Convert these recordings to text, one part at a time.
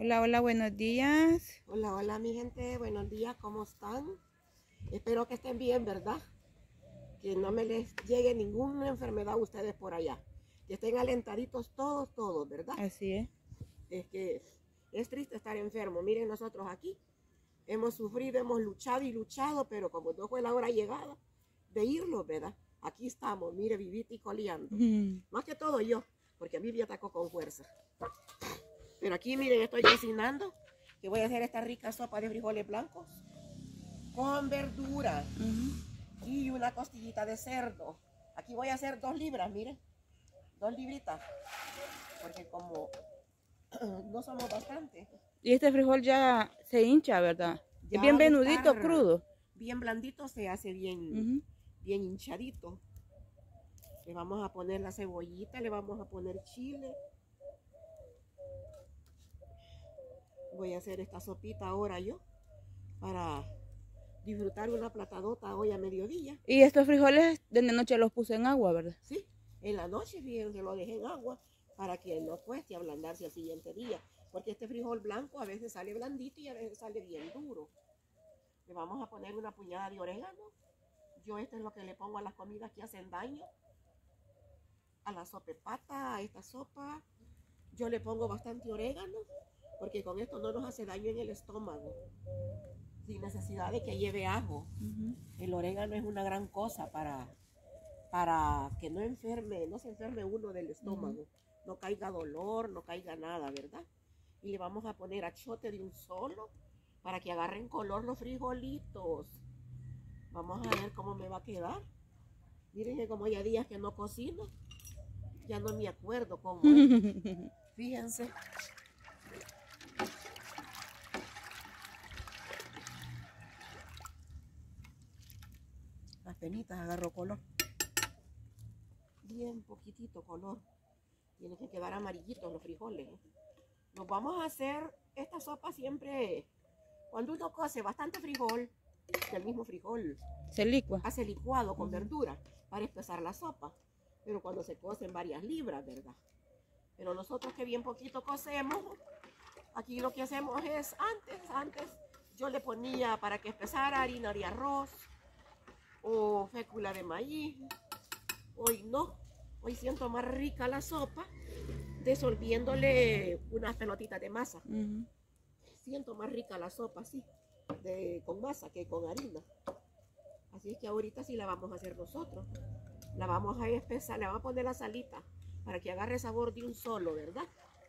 Hola, hola, buenos días. Hola, hola mi gente, buenos días, ¿cómo están? Espero que estén bien, ¿verdad? Que no me les llegue ninguna enfermedad a ustedes por allá. Que estén alentaditos todos, ¿verdad? Así es. Es que es triste estar enfermo. Miren, nosotros aquí hemos sufrido, hemos luchado y luchado, pero como no fue la hora llegada de irnos, ¿verdad? Aquí estamos, mire, vivita y coleando. Más que todo yo, porque a mí me atacó con fuerza. Pero aquí, miren, estoy cocinando, que voy a hacer esta rica sopa de frijoles blancos con verdura y una costillita de cerdo. Aquí voy a hacer 2 libras, miren, 2 libritas, porque como no somos bastantes. Y este frijol ya se hincha, ¿verdad? Ya Es bien al venudito, estar crudo. bien blandito se hace bien, bien hinchadito. Le vamos a poner la cebollita, le vamos a poner chile. Voy a hacer esta sopita ahora yo para disfrutar una platadota hoy a mediodía. Y estos frijoles de noche los puse en agua, ¿verdad? Sí, en la noche, fíjense, lo dejé en agua para que no cueste ablandarse al siguiente día. Porque este frijol blanco a veces sale blandito y a veces sale bien duro. Le vamos a poner una puñada de orégano. Yo esto es lo que le pongo a las comidas que hacen daño. A la sopepata, a esta sopa. Yo le pongo bastante orégano porque con esto no nos hace daño en el estómago. Sin necesidad de que lleve ajo. El orégano es una gran cosa para que no se enferme uno del estómago. No caiga dolor, no caiga nada, ¿verdad? Y le vamos a poner achote de un solo para que agarren color los frijolitos. Vamos a ver cómo me va a quedar. Miren que como ya días que no cocino, ya no me acuerdo cómo es. Fíjense. Las penitas agarró color. Bien poquitito color. Tiene que quedar amarillitos los frijoles. Nos vamos a hacer esta sopa siempre. Cuando uno cose bastante frijol, el mismo frijol Se licua. hace licuado con verdura para espesar la sopa. Pero cuando se cocen varias libras, ¿verdad? Pero nosotros que bien poquito cocemos, aquí lo que hacemos es antes yo le ponía para que espesara harina de arroz o fécula de maíz. Hoy no, hoy siento más rica la sopa disolviéndole unas pelotitas de masa. Siento más rica la sopa así, con masa que con harina. Así es que ahorita sí la vamos a hacer nosotros. La vamos a espesar, le vamos a poner la salita para que agarre sabor de un solo, ¿verdad?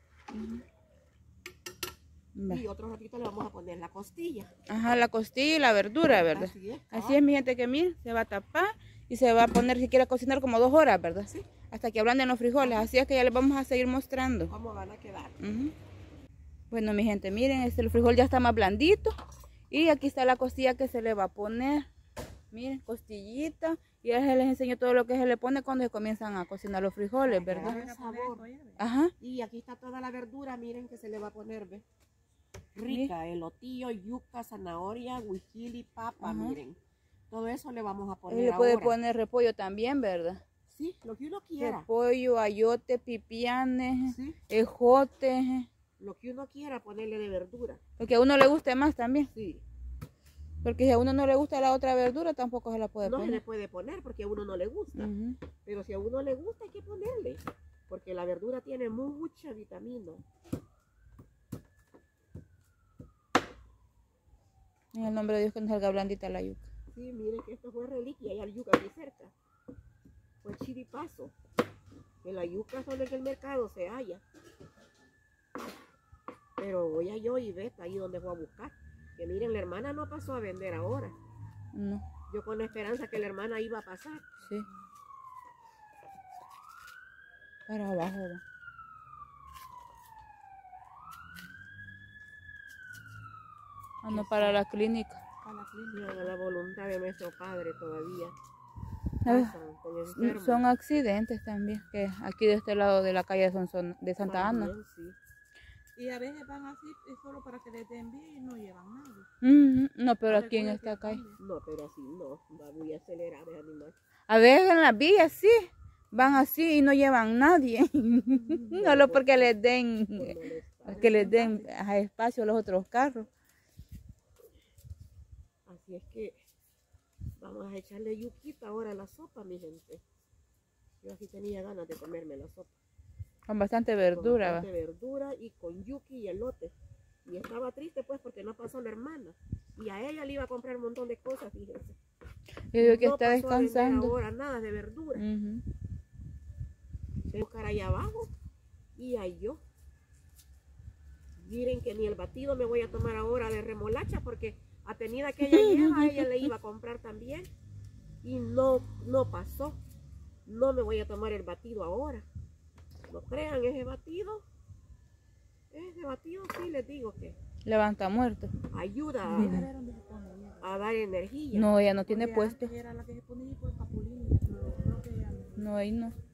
Y otro ratito le vamos a poner la costilla. Ajá, la costilla y la verdura, ¿verdad? Así es, mi gente, que miren, se va a tapar y se va a poner, si quiere cocinar, como 2 horas, ¿verdad? Sí. Hasta que ablanden los frijoles. Así es que ya les vamos a seguir mostrando cómo van a quedar. Bueno, mi gente, miren, el frijol ya está más blandito. Y aquí está la costilla que se le va a poner. Miren, costillita. Y ya les enseño todo lo que se le pone cuando se comienzan a cocinar los frijoles, ¿verdad? Ajá. Y aquí está toda la verdura, miren que se le va a poner, ¿ves? Rica, elotillo, yuca, zanahoria, huijili, papa, miren. Todo eso le vamos a poner le puede poner repollo también, ¿verdad? Sí, lo que uno quiera. Repollo, ayote, pipianes, ejote. Lo que uno quiera ponerle de verdura. Lo que a uno le guste más también. Sí. Porque si a uno no le gusta la otra verdura, tampoco se la puede poner. No se le puede poner porque a uno no le gusta. Pero si a uno le gusta hay que ponerle. Porque la verdura tiene mucha vitamina. En el nombre de Dios que nos salga blandita la yuca. Sí, miren que esto fue reliquia. Hay yuca aquí cerca. Fue chiripazo. Que la yuca solo en el mercado se halla. Pero voy a yo y ve, ahí donde voy a buscar. Que miren, la hermana no pasó a vender ahora. No. Yo con la esperanza que la hermana iba a pasar. Sí. Para abajo va. Ando para la clínica. Para la clínica, a la voluntad de nuestro Padre todavía. Son accidentes también, que aquí de este lado de la calle de Santa Ana. Sí. Y a veces van así solo para que les den bien y no llevan nada. No, pero aquí en esta calle. No, pero así no, va muy acelerado el animal. A veces en las vías sí, van así y no llevan nadie. Solo porque les den Que les den espacio a los otros carros. Así es que vamos a echarle yuquita ahora a la sopa, mi gente. Yo así tenía ganas de comerme la sopa. Con bastante verdura. Con bastante verdura y con yuki y elote. Y estaba triste pues porque no pasó la hermana. Y a ella le iba a comprar un montón de cosas, fíjense. Yo digo que no está pasó a vender descansando. ahora nada de verdura. Voy a buscar ahí abajo y ahí yo. Miren que ni el batido me voy a tomar ahora de remolacha porque a tenida que ella lleva, a ella le iba a comprar también. Y no pasó. No me voy a tomar el batido ahora. No crean, ese batido sí les digo que Levanta muerto. ayuda a dar energía. No, ella no tiene Porque puesto. antes era la que se ponía por capulín, pero creo que ya no. No, ahí no.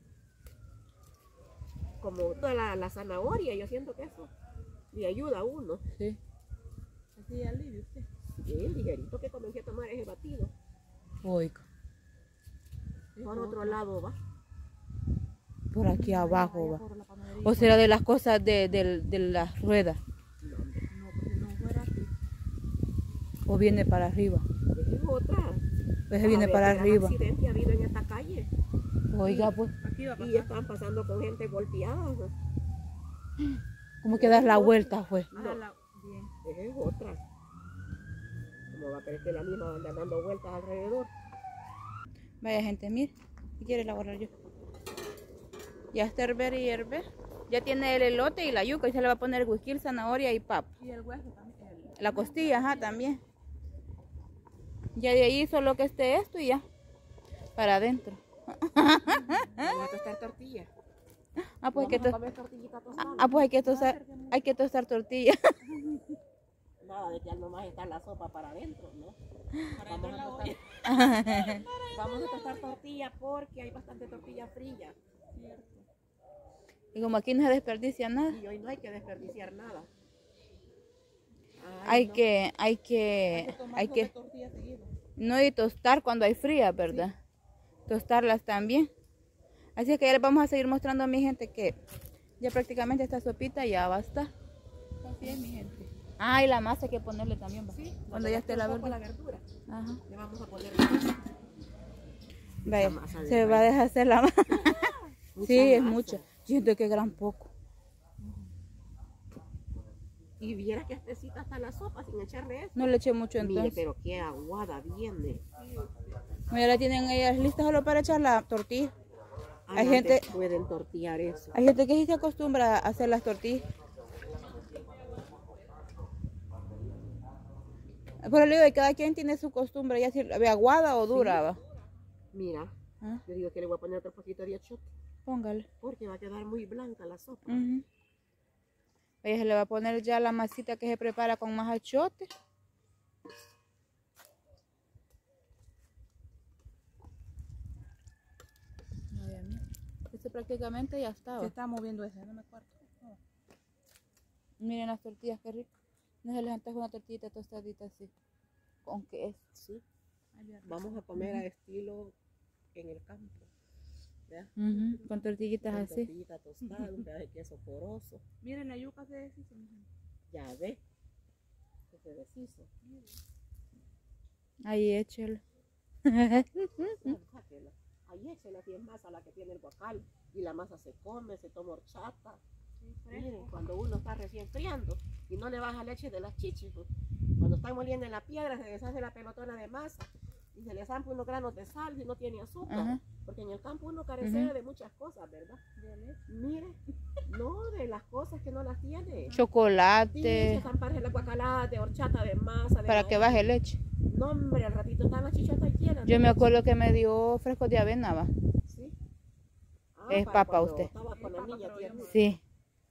Como toda la zanahoria, yo siento que eso le ayuda a uno. Sí. Así alivio usted. Y el ligerito que comencé a tomar ese batido. Oiga. Por otro lado va. Por aquí abajo va. Por la panadería. O será de las cosas de las ruedas. No, porque no fuera así. O viene para arriba. Esa es otra. Pues viene A ver, para gran arriba. accidente ha habido en esta calle. Oiga, pues. Aquí va a Y pasar. están pasando con gente golpeada. Como que dar la vuelta fue. Bien. Esa es otra. Como va a creer que la misma anda dando vueltas alrededor. Vaya gente, mire. ¿Qué quiere elaborar yo? Ya está hierve. Ya tiene el elote y la yuca. Y se le va a poner whisky, zanahoria y papa. Y el hueso también. La costilla, ajá, también. Ya de ahí solo que esté esto y ya. Para adentro. Vamos a tostar tortillas. Ah, pues Vamos a comer tortillita tostada. pues hay que tostar tortilla. Nada de que al nomás está la sopa para adentro, ¿no? Vamos a tostar, vamos a tostar tortilla porque hay bastante tortilla fría. Y como aquí no se desperdicia nada, Y hoy no hay que desperdiciar nada. hay que Tortilla seguido. no y tostar cuando hay frías, ¿verdad? Tostarlas también. Así es que ya les vamos a seguir mostrando a mi gente que ya prácticamente esta sopita ya va a estar. Así es, mi gente. Ah, y la masa hay que ponerle también, ¿va? Sí, Cuando ya esté la con verdura. la verdura. Ajá. Le vamos a poner la masa. Vaya, masa de se va a dejar hacer la masa. Mucha Sí, es masa. mucha. Siento que gran poco. Y viera que espesita está la sopa sin echarle eso. No le eché mucho Mire, entonces. pero qué aguada viene. Ya la tienen ellas listas solo para echar la tortilla. Hay Antes gente- pueden tortillar eso. Hay gente que sí se acostumbra a hacer las tortillas. Pero le digo, que cada quien tiene su costumbre, ya si de aguada o dura, va. Mira, Ah, yo digo que le voy a poner otro poquito de achote póngale. porque va a quedar muy blanca la sopa. Ujú. Ella se le va a poner ya la masita que se prepara con más achote. Ay, mira. Este prácticamente ya Se estaba. está moviendo ese, no me acuerdo. Miren las tortillas, qué rico. No se les antoja una tortillita tostadita así, con queso. Sí. Vamos a comer a estilo en el campo. ¿Vea? Con tortillitas Con así. tortillita tostada, un pedazo de queso poroso. Miren, la yuca se deshizo, mi gente. Ya ve. Que se deshizo. Ahí échelo. Sáquela. Ahí échela, si es masa la que tiene el guacal. Y la masa se come, se toma horchata. Miren, cuando uno está recién friando y no le baja leche de las chichis, pues, cuando están moliendo en la piedra se deshace la pelotona de masa y se le zampa unos granos de sal si no tiene azúcar, Ajá. porque en el campo uno carece de muchas cosas, ¿verdad? Miren, no de las cosas que no las tiene. Sí, Chocolate, zamparse la guacalada de horchata, de masa, de para que baje leche. No, hombre, al ratito están las chichotas llenas. Yo me acuerdo que me dio frescos de avena, va. Sí. Es para papa cuando usted. Estaba con la niña tierna. Sí.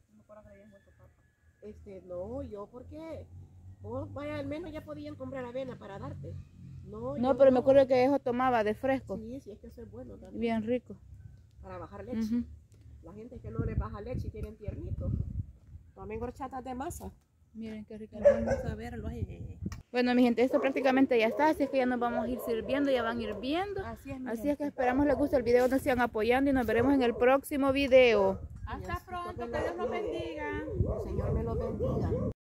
No, yo porque vos vaya, al menos ya podían comprar avena para darte. No, No, yo pero me no. acuerdo que eso tomaba de fresco. Sí, sí, es que eso es bueno también. Bien rico. Para bajar leche. Ujú. La gente que no les baja leche y tienen tiernitos. Tomen horchatas de masa. Miren qué rico. Vamos a verlo. Bueno, mi gente, esto prácticamente ya está, así es que ya nos vamos a ir sirviendo, ya van hirviendo. Así es, mi Así gente. es que esperamos les guste el video, nos sigan apoyando y nos veremos en el próximo video. Hasta pronto, que Dios nos bendiga. Señor. Señor me los bendiga.